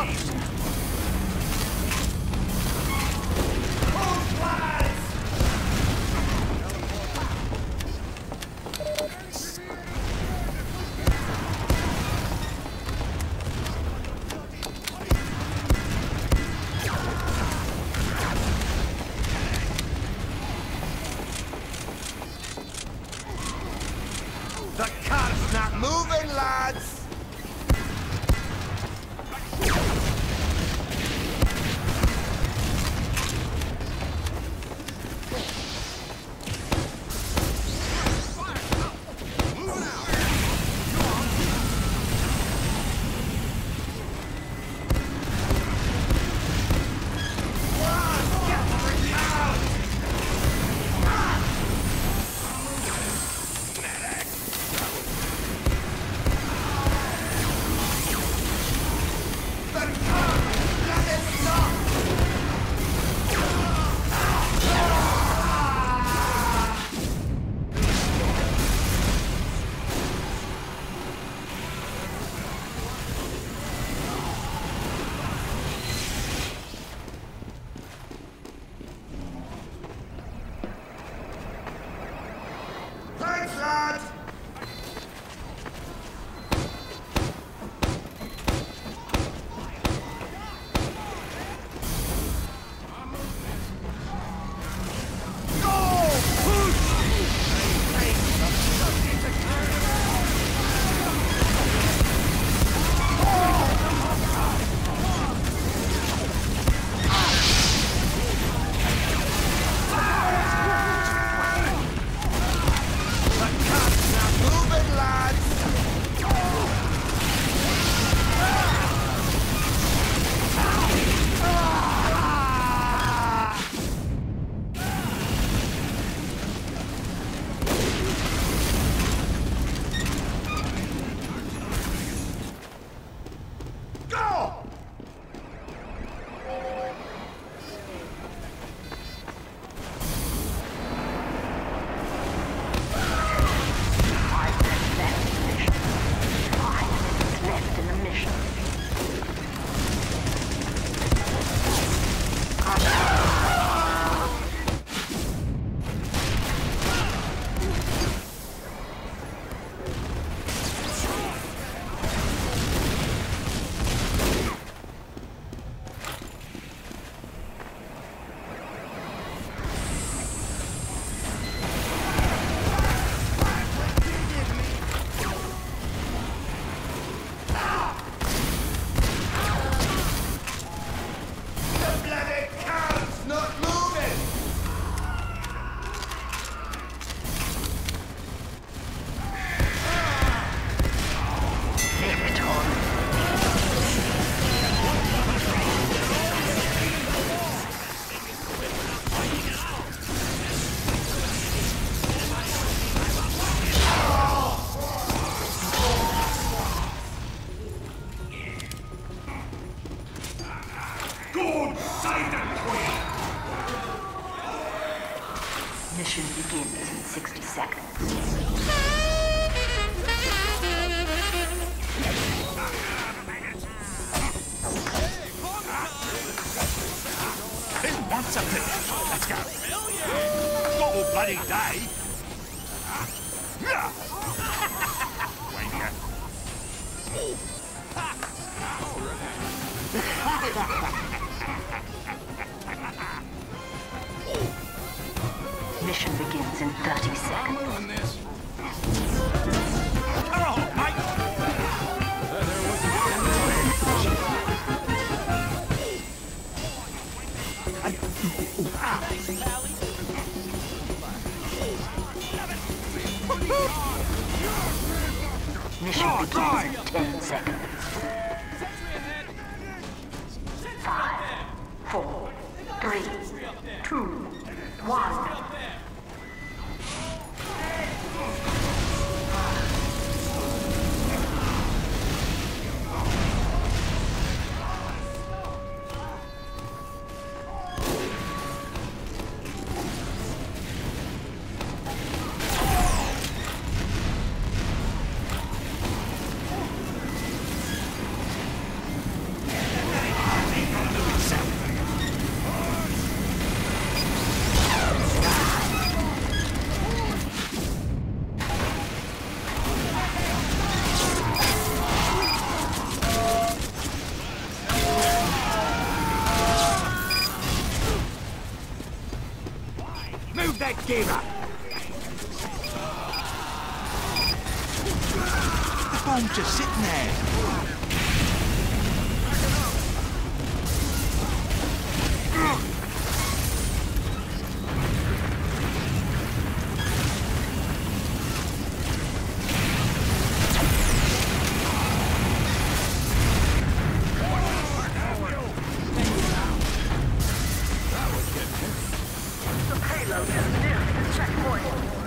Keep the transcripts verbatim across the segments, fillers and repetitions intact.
The car's not moving, lads! Mission begins in sixty seconds. Who wants a finish? Let's go. Not all bloody day. Wanker. Mission begins in thirty seconds. Oh, mate! Mission begins in ten seconds. Five, four, three, two, one. Give up. The bomb's just sitting there. The payload is near the checkpoint.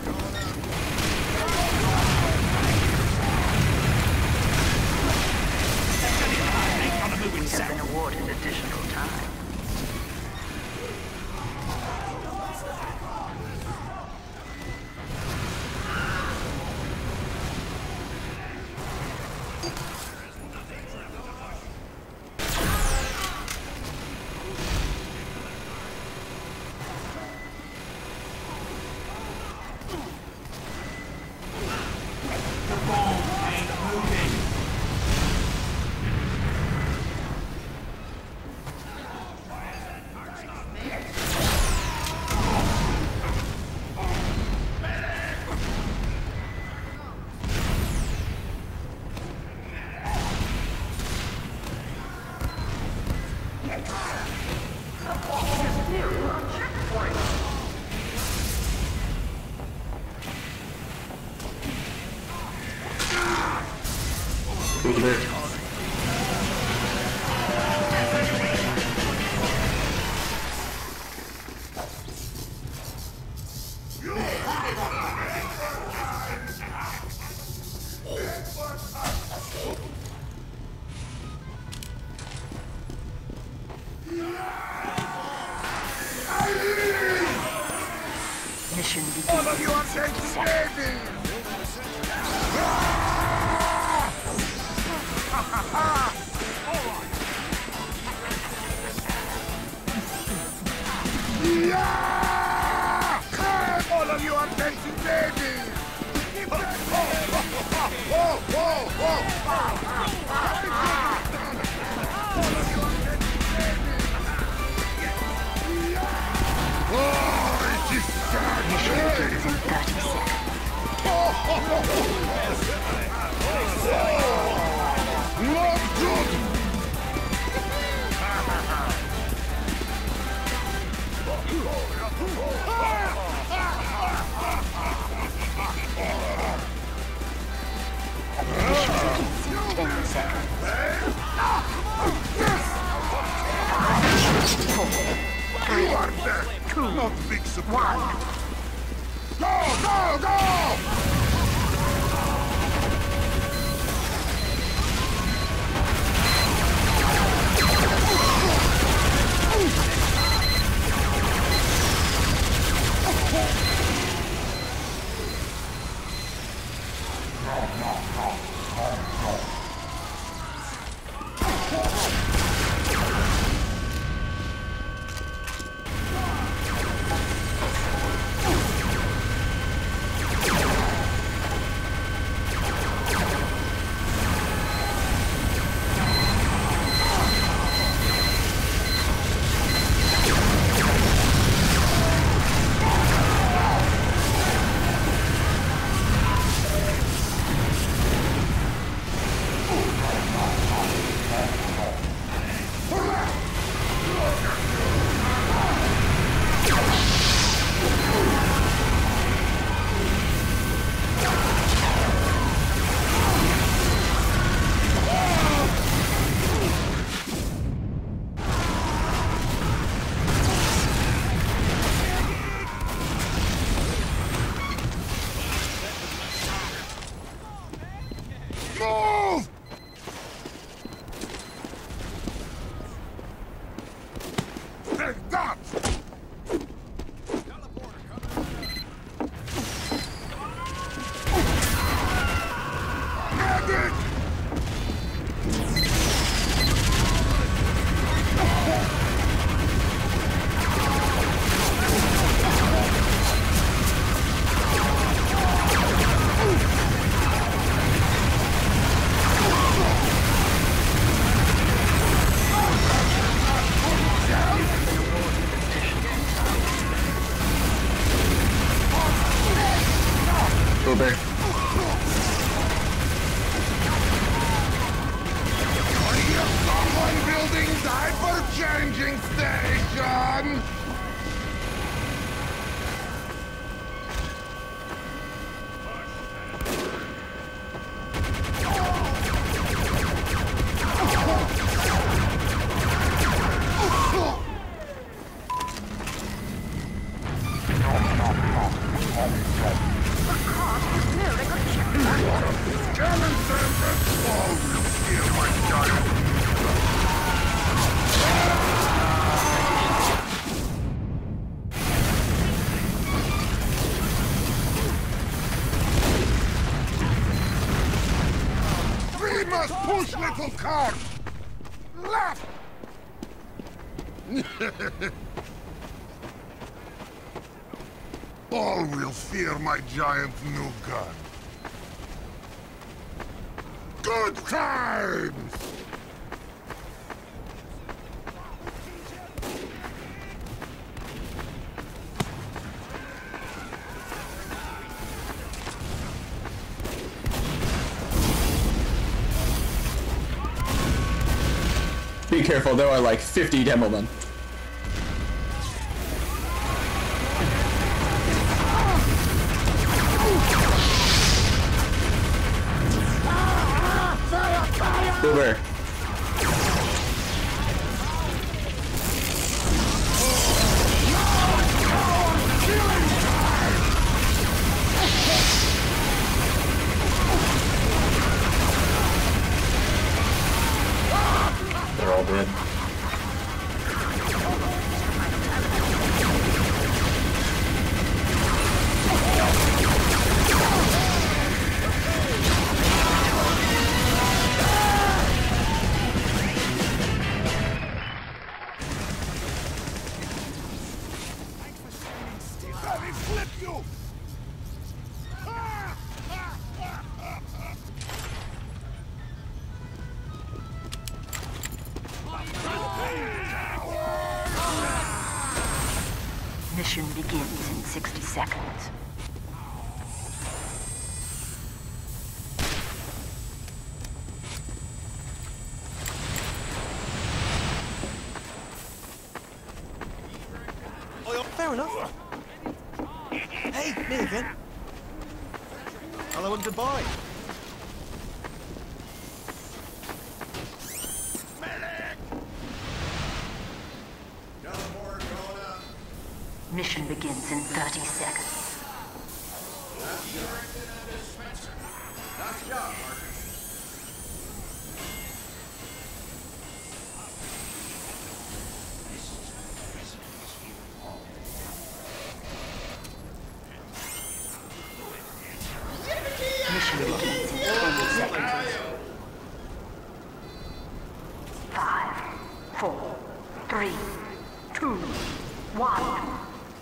We have been awarded additional time. The bomb ain't moving. Mission begins. All of you are dead baby! All of you are dancing babies! Whoa, whoa, whoa! All of you are dancing babies! Oh, it is sad! Mission begins in thirty seconds. Not good! Ten seconds. You are dead! Two. Not big surprise! One. Go, go, go! Changing station! Push, little cart! Left! All will fear my giant new gun. Good times! Be careful, there are like fifty demo men. Uber. They're all dead. Let me flip you! Mission begins in sixty seconds. Oh, fair enough. Hey, me again. Hello and goodbye. Mission begins in thirty seconds. Nice job, Mark. Mission begins in twenty seconds. Five, four, three, two, one.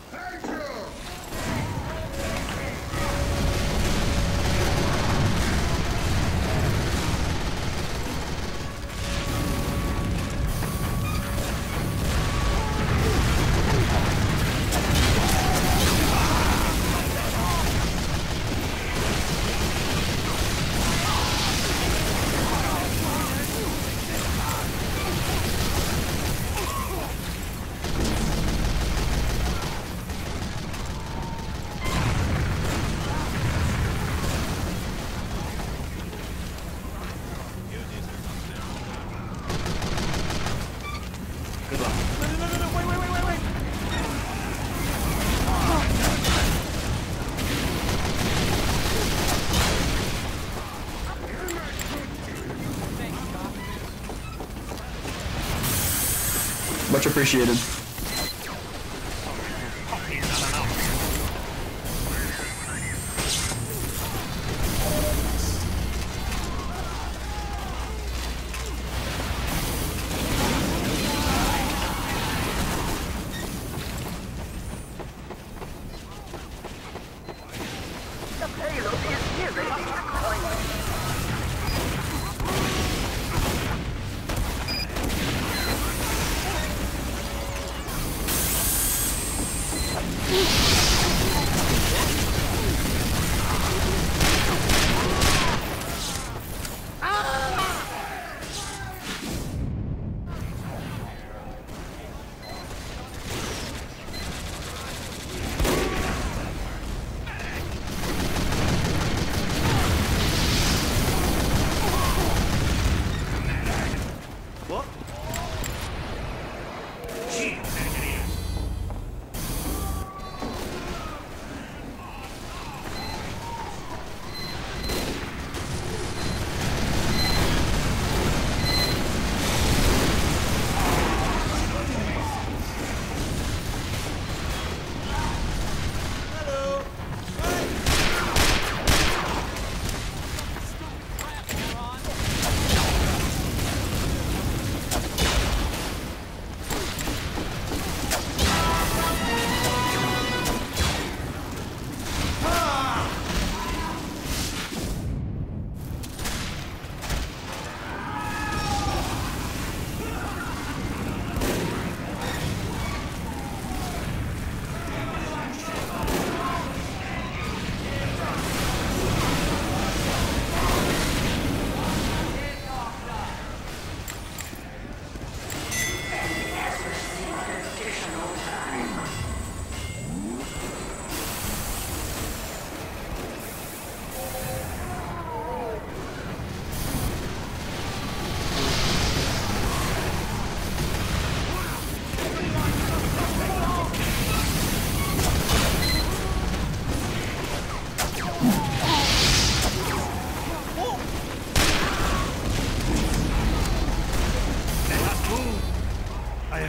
Good luck. No, no, no, no, no, wait, wait, wait, wait, wait. Much appreciated. The payload is nearing the checkpoint.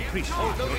Increase oh, no,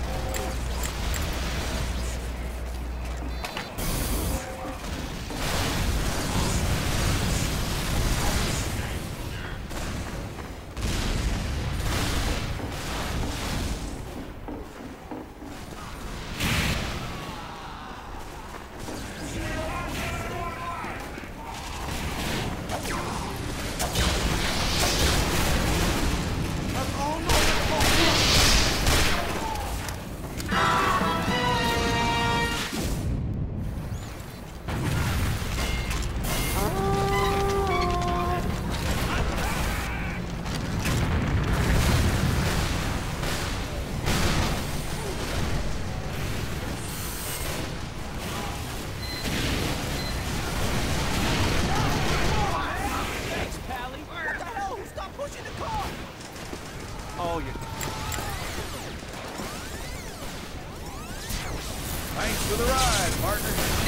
Oh, you. Thanks for the ride, partner.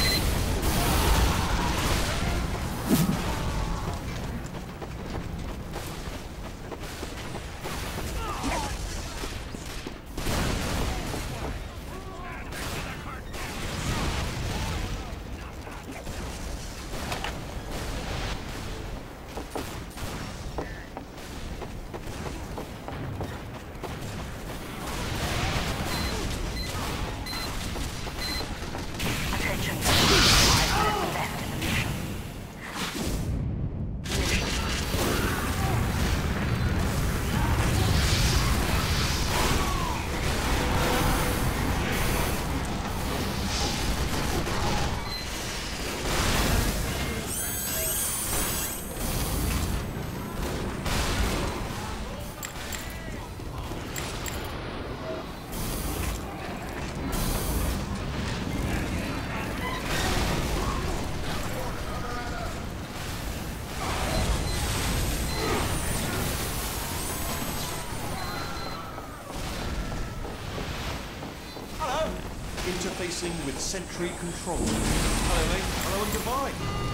Interfacing with Sentry Control. Hello, mate. Hello and goodbye.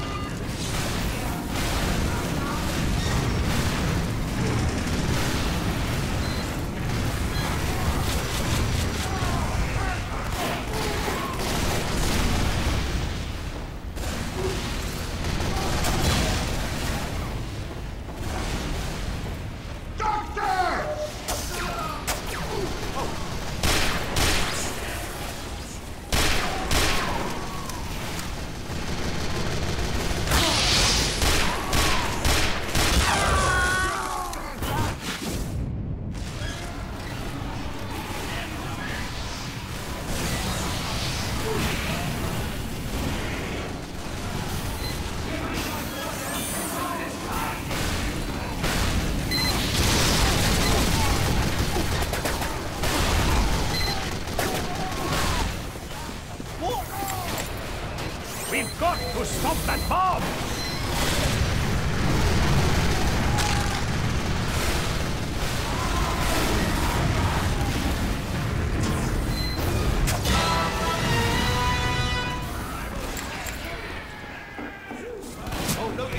We've got to stop that bomb! Oh, no.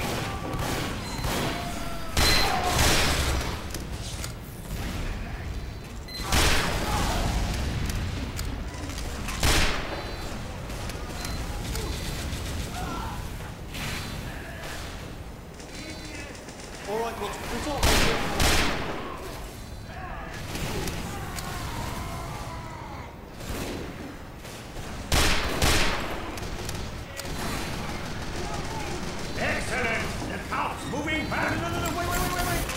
All right, well, resort. Excellent! The car's moving back! No, no, no, wait, wait, wait, wait, wait!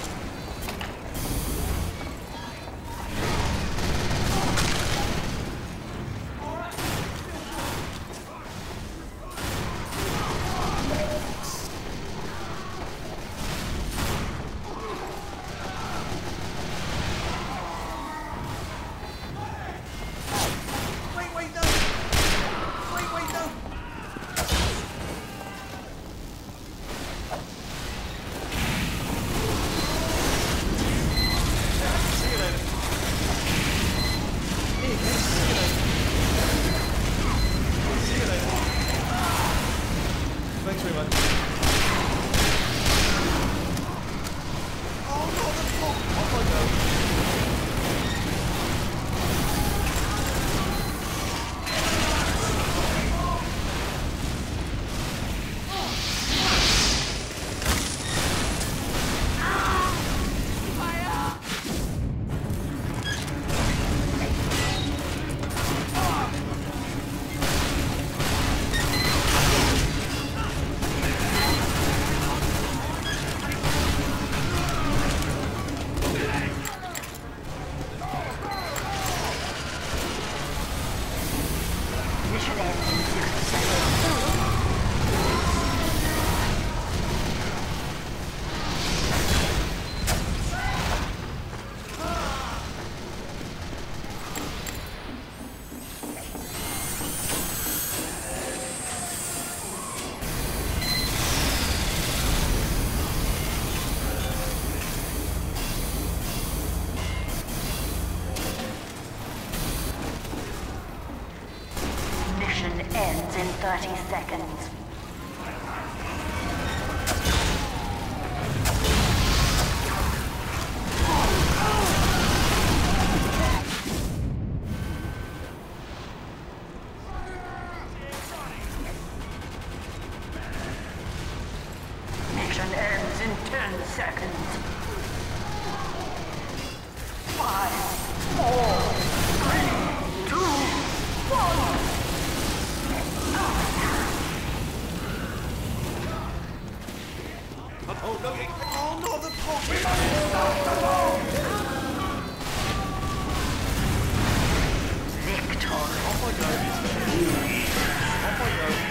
in thirty seconds. Mission ends in ten seconds. Five, four, three, two, one. Oh, no, it- oh, no, the pocket! Victor. Off I go. Off I go.